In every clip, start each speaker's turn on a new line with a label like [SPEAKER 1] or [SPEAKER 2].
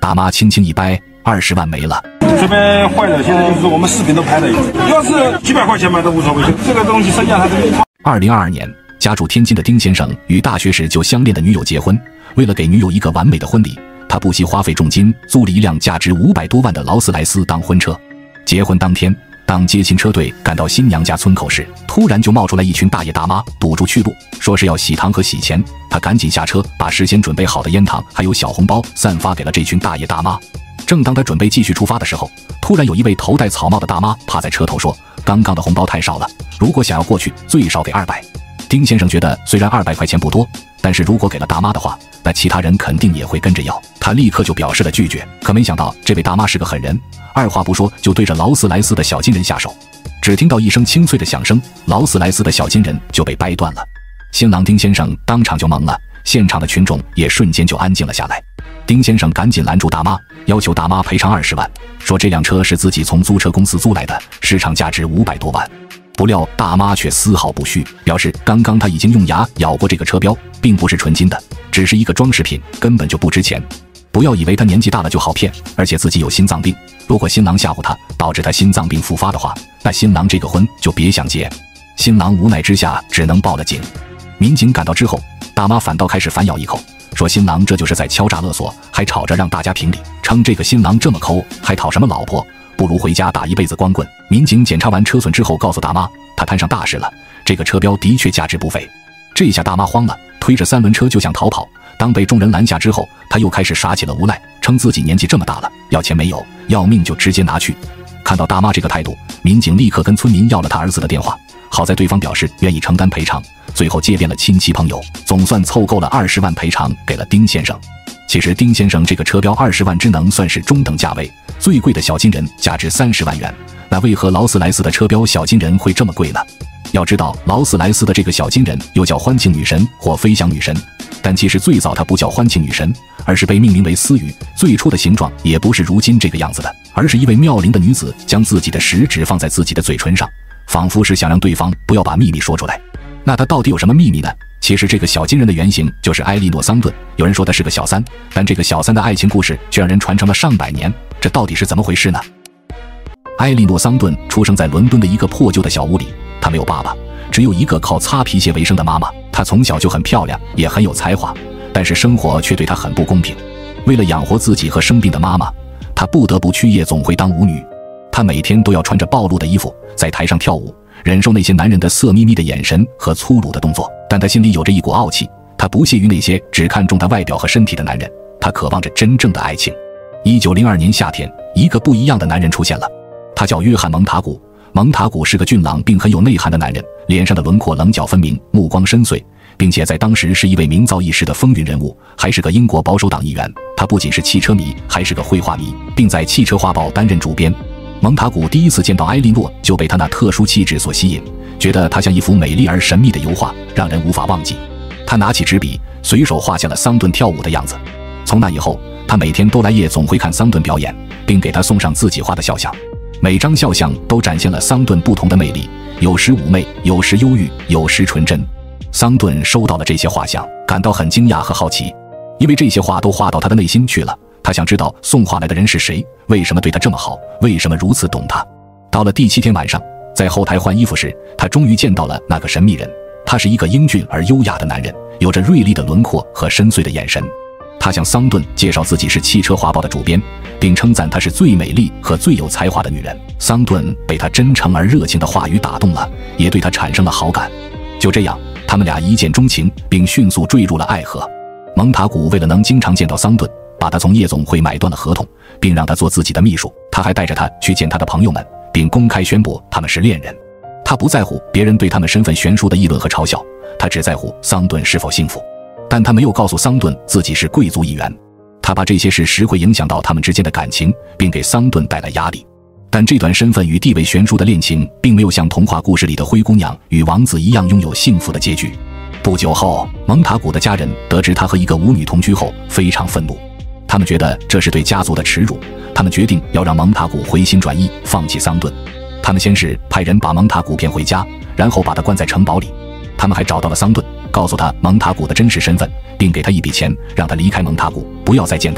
[SPEAKER 1] 大妈轻轻一掰，20万没了。
[SPEAKER 2] 这边坏了，现在就是我们视频都拍了，要是几百块钱买都无所谓，这个东西剩下它的命。
[SPEAKER 1] 2022年，家住天津的丁先生与大学时就相恋的女友结婚，为了给女友一个完美的婚礼，他不惜花费重金租了一辆价值500多万的劳斯莱斯当婚车。结婚当天，当接亲车队赶到新娘家村口时，突然就冒出来一群大爷大妈堵住去路，说是要洗糖和洗钱。他赶紧下车，把事先准备好的烟糖还有小红包散发给了这群大爷大妈。正当他准备继续出发的时候，突然有一位头戴草帽的大妈趴在车头说：“刚刚的红包太少了，如果想要过去，最少给200。”丁先生觉得虽然200块钱不多，但是如果给了大妈的话，那其他人肯定也会跟着要。他立刻就表示了拒绝。可没想到这位大妈是个狠人，二话不说就对着劳斯莱斯的小金人下手。只听到一声清脆的响声，劳斯莱斯的小金人就被掰断了。新郎丁先生当场就懵了，现场的群众也瞬间就安静了下来。丁先生赶紧拦住大妈，要求大妈赔偿20万，说这辆车是自己从租车公司租来的，市场价值500多万。不料大妈却丝毫不虚，表示刚刚她已经用牙咬过这个车标，并不是纯金的，只是一个装饰品，根本就不值钱。不要以为她年纪大了就好骗，而且自己有心脏病，如果新郎吓唬她，导致她心脏病复发的话，那新郎这个婚就别想结。新郎无奈之下只能报了警。民警赶到之后，大妈反倒开始反咬一口，说新郎这就是在敲诈勒索，还吵着让大家评理，称这个新郎这么抠，还讨什么老婆，不如回家打一辈子光棍。民警检查完车损之后，告诉大妈，他摊上大事了，这个车标的确价值不菲。这下大妈慌了，推着3轮车就想逃跑。当被众人拦下之后，他又开始耍起了无赖，称自己年纪这么大了，要钱没有，要命就直接拿去。看到大妈这个态度，民警立刻跟村民要了他儿子的电话，好在对方表示愿意承担赔偿，最后借遍了亲戚朋友，总算凑够了20万赔偿给了丁先生。其实丁先生这个车标20万只能算是中等价位，最贵的小金人价值30万元，那为何劳斯莱斯的车标小金人会这么贵呢？要知道劳斯莱斯的这个小金人又叫欢庆女神或飞翔女神，但其实最早它不叫欢庆女神，而是被命名为思雨，最初的形状也不是如今这个样子的，而是一位妙龄的女子将自己的食指放在自己的嘴唇上，仿佛是想让对方不要把秘密说出来。那她到底有什么秘密呢？其实这个小金人的原型就是埃莉诺·桑顿，有人说她是个小三，但这个小三的爱情故事却让人传承了上百年，这到底是怎么回事呢？埃莉诺·桑顿出生在伦敦的一个破旧的小屋里，她没有爸爸，只有一个靠擦皮鞋为生的妈妈。她从小就很漂亮，也很有才华，但是生活却对她很不公平。为了养活自己和生病的妈妈，她不得不去夜总会当舞女。她每天都要穿着暴露的衣服在台上跳舞，忍受那些男人的色眯眯的眼神和粗鲁的动作，但她心里有着一股傲气，她不屑于那些只看重她外表和身体的男人，她渴望着真正的爱情。1902年夏天，一个不一样的男人出现了，他叫约翰·蒙塔古。蒙塔古是个俊朗并很有内涵的男人，脸上的轮廓棱角分明，目光深邃，并且在当时是一位名噪一时的风云人物，还是个英国保守党议员。他不仅是汽车迷，还是个绘画迷，并在《汽车画报》担任主编。蒙塔古第一次见到埃莉诺，就被他那特殊气质所吸引，觉得她像一幅美丽而神秘的油画，让人无法忘记。他拿起纸笔，随手画下了桑顿跳舞的样子。从那以后，他每天都来夜总会看桑顿表演，并给他送上自己画的肖像。每张肖像都展现了桑顿不同的魅力，有时妩媚，有时忧郁，有时纯真。桑顿收到了这些画像，感到很惊讶和好奇，因为这些画都画到他的内心去了。他想知道送画来的人是谁，为什么对他这么好，为什么如此懂他。到了第7天晚上，在后台换衣服时，他终于见到了那个神秘人。他是一个英俊而优雅的男人，有着锐利的轮廓和深邃的眼神。他向桑顿介绍自己是《汽车画报》的主编，并称赞她是最美丽和最有才华的女人。桑顿被他真诚而热情的话语打动了，也对他产生了好感。就这样，他们俩一见钟情，并迅速坠入了爱河。蒙塔古为了能经常见到桑顿，把他从夜总会买断了合同，并让他做自己的秘书。他还带着他去见他的朋友们，并公开宣布他们是恋人。他不在乎别人对他们身份悬殊的议论和嘲笑，他只在乎桑顿是否幸福。但他没有告诉桑顿自己是贵族议员，他怕这些事实会影响到他们之间的感情，并给桑顿带来压力。但这段身份与地位悬殊的恋情并没有像童话故事里的灰姑娘与王子一样拥有幸福的结局。不久后，蒙塔古的家人得知他和一个舞女同居后，非常愤怒，他们觉得这是对家族的耻辱，他们决定要让蒙塔古回心转意，放弃桑顿。他们先是派人把蒙塔古骗回家，然后把他关在城堡里。他们还找到了桑顿，告诉他蒙塔古的真实身份，并给他一笔钱，让他离开蒙塔古，不要再见他。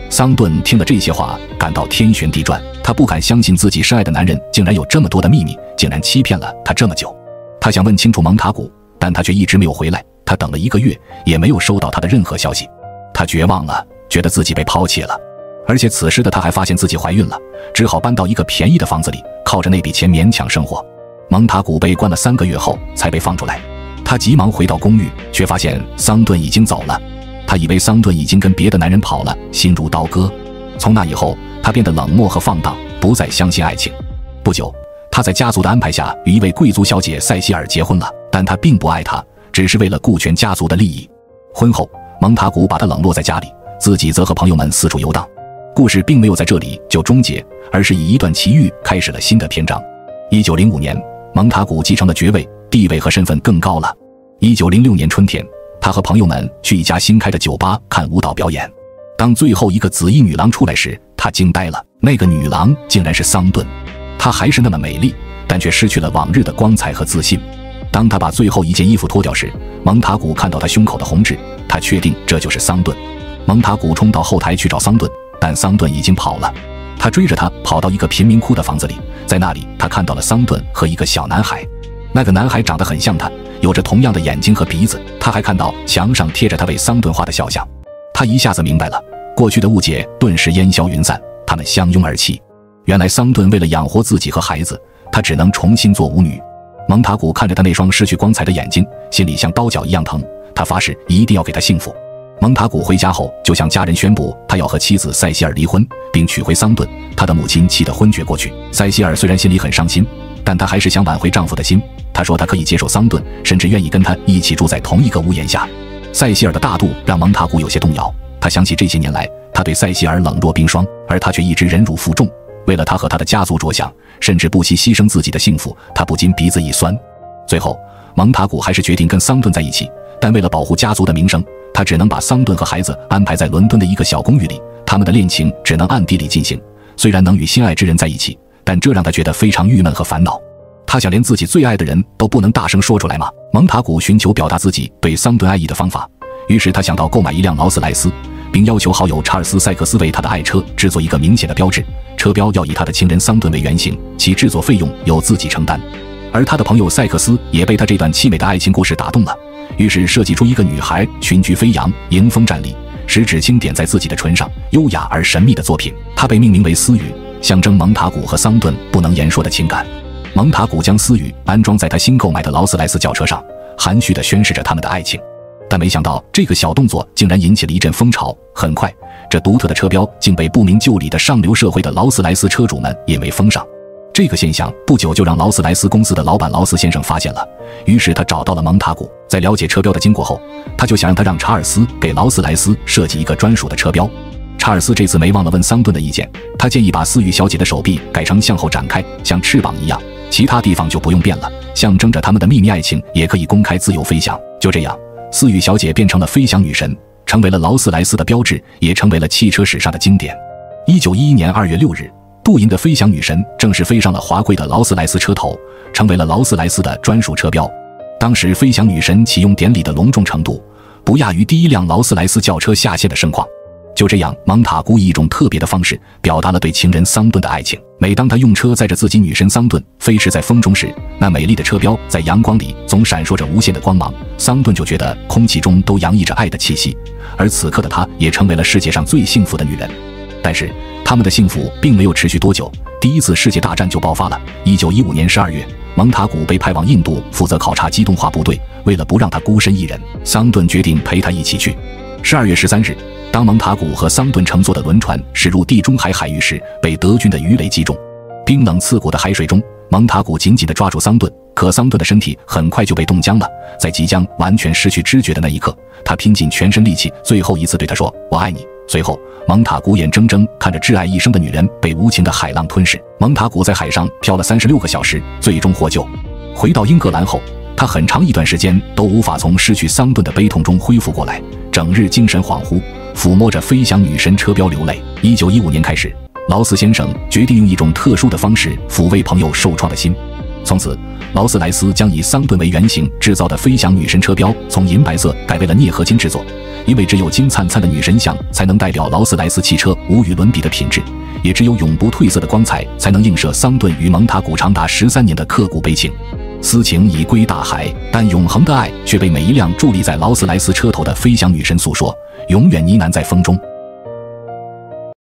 [SPEAKER 1] 桑顿听了这些话，感到天旋地转，他不敢相信自己深爱的男人竟然有这么多的秘密，竟然欺骗了他这么久。他想问清楚蒙塔古，但他却一直没有回来。他等了1个月，也没有收到他的任何消息。他绝望了，觉得自己被抛弃了。而且此时的他还发现自己怀孕了，只好搬到一个便宜的房子里，靠着那笔钱勉强生活。蒙塔古被关了3个月后才被放出来。他急忙回到公寓，却发现桑顿已经走了。他以为桑顿已经跟别的男人跑了，心如刀割。从那以后，他变得冷漠和放荡，不再相信爱情。不久，他在家族的安排下与一位贵族小姐塞西尔结婚了，但他并不爱她，只是为了顾全家族的利益。婚后，蒙塔古把她冷落在家里，自己则和朋友们四处游荡。故事并没有在这里就终结，而是以一段奇遇开始了新的篇章。1905年，蒙塔古继承了爵位，地位和身份更高了。1906年春天，他和朋友们去一家新开的酒吧看舞蹈表演。当最后一个紫衣女郎出来时，他惊呆了，那个女郎竟然是桑顿。她还是那么美丽，但却失去了往日的光彩和自信。当他把最后一件衣服脱掉时，蒙塔古看到他胸口的红痣，他确定这就是桑顿。蒙塔古冲到后台去找桑顿，但桑顿已经跑了。他追着他跑到一个贫民窟的房子里，在那里他看到了桑顿和一个小男孩。那个男孩长得很像他，有着同样的眼睛和鼻子。他还看到墙上贴着他为桑顿画的肖像。他一下子明白了，过去的误解顿时烟消云散，他们相拥而泣。原来桑顿为了养活自己和孩子，他只能重新做舞女。蒙塔古看着他那双失去光彩的眼睛，心里像刀绞一样疼。他发誓一定要给他幸福。蒙塔古回家后就向家人宣布他要和妻子塞西尔离婚，并娶回桑顿。他的母亲气得昏厥过去。塞西尔虽然心里很伤心，但她还是想挽回丈夫的心。她说她可以接受桑顿，甚至愿意跟他一起住在同一个屋檐下。塞西尔的大度让蒙塔古有些动摇。他想起这些年来他对塞西尔冷若冰霜，而他却一直忍辱负重，为了他和他的家族着想，甚至不惜牺牲自己的幸福。他不禁鼻子一酸。最后蒙塔古还是决定跟桑顿在一起，但为了保护家族的名声，他只能把桑顿和孩子安排在伦敦的一个小公寓里。他们的恋情只能暗地里进行，虽然能与心爱之人在一起，但这让他觉得非常郁闷和烦恼。他想连自己最爱的人都不能大声说出来吗？蒙塔古寻求表达自己对桑顿爱意的方法，于是他想到购买一辆劳斯莱斯，并要求好友查尔斯·塞克斯为他的爱车制作一个明显的标志，车标要以他的情人桑顿为原型，其制作费用由自己承担。而他的朋友塞克斯也被他这段凄美的爱情故事打动了，于是设计出一个女孩裙裾飞扬，迎风站立，食指轻点在自己的唇上，优雅而神秘的作品。它被命名为私语，象征蒙塔古和桑顿不能言说的情感。蒙塔古将私语安装在他新购买的劳斯莱斯轿车上，含蓄地宣示着他们的爱情。但没想到这个小动作竟然引起了一阵风潮，很快这独特的车标竟被不明就里的上流社会的劳斯莱斯车主们引为风尚。这个现象不久就让劳斯莱斯公司的老板劳斯先生发现了，于是他找到了蒙塔古。在了解车标的经过后，他就想让他让查尔斯给劳斯莱斯设计一个专属的车标。查尔斯这次没忘了问桑顿的意见，他建议把思雨小姐的手臂改成向后展开，像翅膀一样，其他地方就不用变了，象征着他们的秘密爱情也可以公开自由飞翔。就这样，思雨小姐变成了飞翔女神，成为了劳斯莱斯的标志，也成为了汽车史上的经典。1911年2月6日，镀银的飞翔女神正式飞上了华贵的劳斯莱斯车头，成为了劳斯莱斯的专属车标。当时飞翔女神启用典礼的隆重程度，不亚于第一辆劳斯莱斯轿车下线的盛况。就这样，蒙塔古以一种特别的方式表达了对情人桑顿的爱情。每当他用车载着自己女神桑顿飞驰在风中时，那美丽的车标在阳光里总闪烁着无限的光芒，桑顿就觉得空气中都洋溢着爱的气息，而此刻的她也成为了世界上最幸福的女人。但是他们的幸福并没有持续多久，第一次世界大战就爆发了。1915年12月，蒙塔古被派往印度负责考察机动化部队，为了不让他孤身一人，桑顿决定陪他一起去。12月13日，当蒙塔古和桑顿乘坐的轮船驶入地中海海域时，被德军的鱼雷击中。冰冷刺骨的海水中，蒙塔古紧紧地抓住桑顿，可桑顿的身体很快就被冻僵了。在即将完全失去知觉的那一刻，他拼尽全身力气，最后一次对他说：“我爱你。”随后，蒙塔古眼睁睁看着挚爱一生的女人被无情的海浪吞噬。蒙塔古在海上漂了36个小时，最终获救。回到英格兰后，他很长一段时间都无法从失去桑顿的悲痛中恢复过来，整日精神恍惚，抚摸着飞翔女神车标流泪。1915年开始，劳斯先生决定用一种特殊的方式抚慰朋友受创的心。 从此，劳斯莱斯将以桑顿为原型制造的飞翔女神车标从银白色改为了镍合金制作，因为只有金灿灿的女神像才能代表劳斯莱斯汽车无与伦比的品质，也只有永不褪色的光彩才能映射桑顿与蒙塔古长达13年的刻骨悲情。私情已归大海，但永恒的爱却被每一辆伫立在劳斯莱斯车头的飞翔女神诉说，永远呢喃在风中。